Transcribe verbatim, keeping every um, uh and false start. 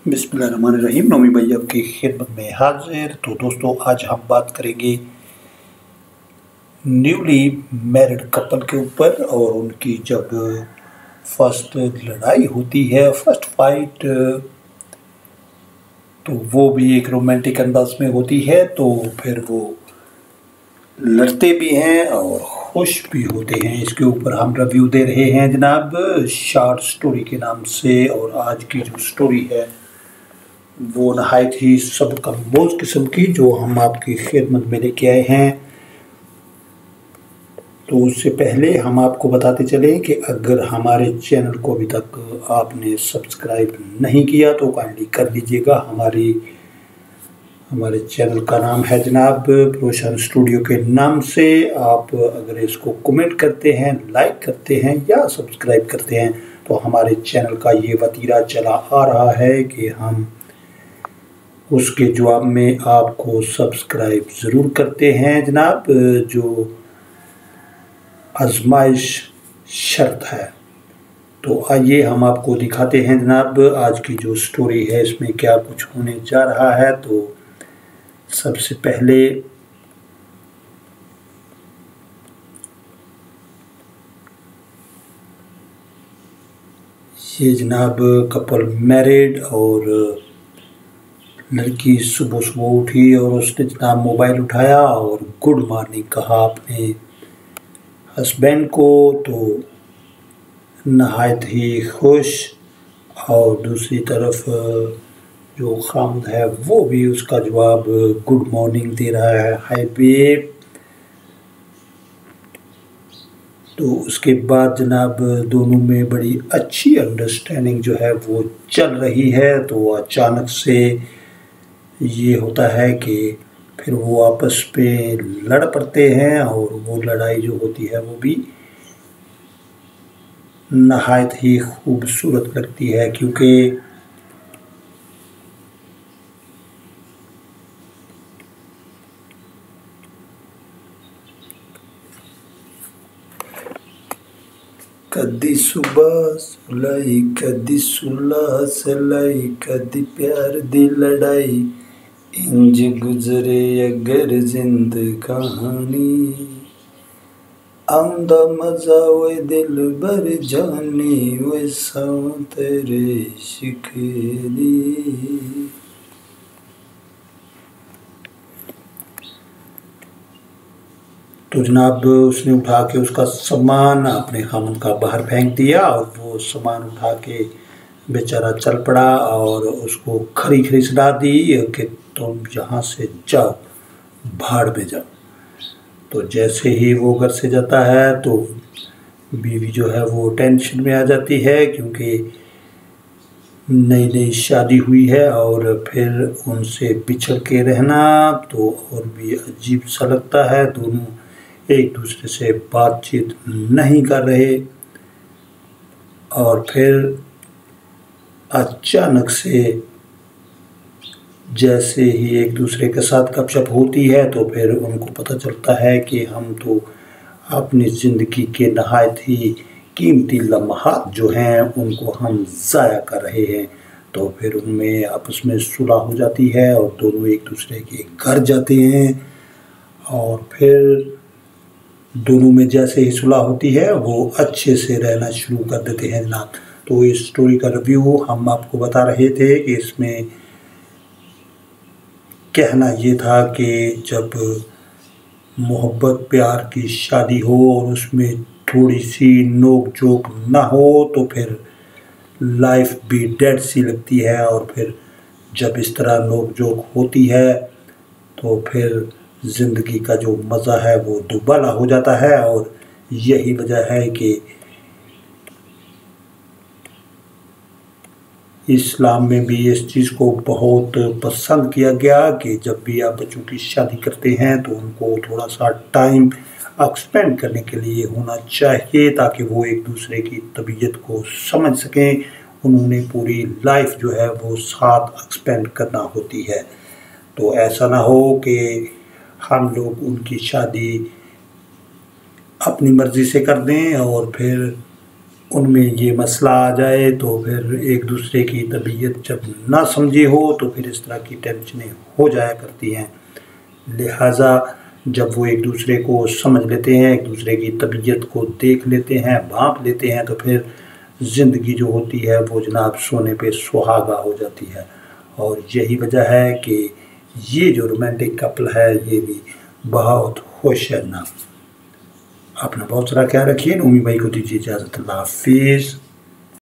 बिस्मिल्लाहिर्रहमानिर्रहीम। नौमी भाई आपकी खिदमत में हाजिर। तो दोस्तों, आज हम बात करेंगे न्यूली मैरिड कपल के ऊपर और उनकी जब फर्स्ट लड़ाई होती है, फर्स्ट फाइट, तो वो भी एक रोमांटिक अंदाज में होती है। तो फिर वो लड़ते भी हैं और खुश भी होते हैं। इसके ऊपर हम रिव्यू दे रहे हैं जनाब, शॉर्ट स्टोरी के नाम से। और आज की जो स्टोरी है वो नहायत ही सब कमबोज किस्म की, जो हम आपकी खिदमत में लेके आए हैं। तो उससे पहले हम आपको बताते चलें कि अगर हमारे चैनल को अभी तक आपने सब्सक्राइब नहीं किया तो काइंडली कर लीजिएगा। हमारी हमारे चैनल का नाम है जनाब प्रोशन स्टूडियो के नाम से। आप अगर इसको कमेंट करते हैं, लाइक करते हैं या सब्सक्राइब करते हैं तो हमारे चैनल का ये वतीरा चला आ रहा है कि हम उसके जवाब में आपको सब्सक्राइब ज़रूर करते हैं जनाब, जो आजमाइश शर्त है। तो आइए हम आपको दिखाते हैं जनाब आज की जो स्टोरी है इसमें क्या कुछ होने जा रहा है। तो सबसे पहले ये जनाब कपल मैरिड, और लड़की सुबह सुबह उठी और उसने जनाब मोबाइल उठाया और गुड मॉर्निंग कहा अपने हस्बैंड को। तो नहायत ही खुश, और दूसरी तरफ जो खामद है वो भी उसका जवाब गुड मॉर्निंग दे रहा है, हाय बेब। तो उसके बाद जनाब दोनों में बड़ी अच्छी अंडरस्टैंडिंग जो है वो चल रही है। तो अचानक से ये होता है कि फिर वो आपस पे लड़ पड़ते हैं, और वो लड़ाई जो होती है वो भी नहायत ही खूबसूरत लगती है, क्योंकि कदी सुबह सुलाई, कदी सुलह सलाई, कदी प्यार दी लड़ाई, इंज गुजरे अगर जिंद कहानी, आंदा मजा वे दिल भर जानी, वे सां तेरे शिकली। तो जनाब उसने उठा के उसका सामान अपने खामद का बाहर फेंक दिया, और वो सामान उठा के बेचारा चल पड़ा और उसको खरी खरी सलाह दी कि तुम यहाँ से जाओ, भाड़ में जाओ। तो जैसे ही वो घर से जाता है तो बीवी जो है वो टेंशन में आ जाती है, क्योंकि नई नई शादी हुई है और फिर उनसे बिछड़ के रहना तो और भी अजीब सा लगता है। दोनों एक दूसरे से बातचीत नहीं कर रहे, और फिर अचानक से जैसे ही एक दूसरे के साथ गपशप होती है तो फिर उनको पता चलता है कि हम तो अपनी ज़िंदगी के नहायत ही कीमती लम्हात जो हैं उनको हम ज़ाया कर रहे हैं। तो फिर उनमें आपस में सुलह हो जाती है और दोनों एक दूसरे के घर जाते हैं, और फिर दोनों में जैसे ही सुलह होती है वो अच्छे से रहना शुरू कर देते हैं जनाब। तो इस स्टोरी का रिव्यू हम आपको बता रहे थे कि इसमें कहना ये था कि जब मोहब्बत प्यार की शादी हो और उसमें थोड़ी सी नोक झोंक ना हो तो फिर लाइफ भी डेड सी लगती है, और फिर जब इस तरह नोक झोंक होती है तो फिर ज़िंदगी का जो मज़ा है वो दुबाला हो जाता है। और यही वजह है कि इस्लाम में भी इस चीज़ को बहुत पसंद किया गया कि जब भी आप बच्चों की शादी करते हैं तो उनको थोड़ा सा टाइम एक्सपेंड करने के लिए होना चाहिए, ताकि वो एक दूसरे की तबीयत को समझ सकें। उन्होंने पूरी लाइफ जो है वो साथ एक्सपेंड करना होती है। तो ऐसा ना हो कि हम लोग उनकी शादी अपनी मर्ज़ी से कर दें और फिर उनमें ये मसला आ जाए तो फिर एक दूसरे की तबीयत जब ना समझी हो तो फिर इस तरह की टेंशनें हो जाया करती हैं। लिहाजा जब वो एक दूसरे को समझ लेते हैं, एक दूसरे की तबीयत को देख लेते हैं, भांप लेते हैं, तो फिर ज़िंदगी जो होती है वो जनाब सोने पे सुहागा हो जाती है। और यही वजह है कि ये जो रोमांटिक कपल है ये भी बहुत खुश है जनाब। अपना बहुत सारा ख्याल रखिए। उम्मी भाई को दीजिए इजाज़त। अल्लाह हाफिज़।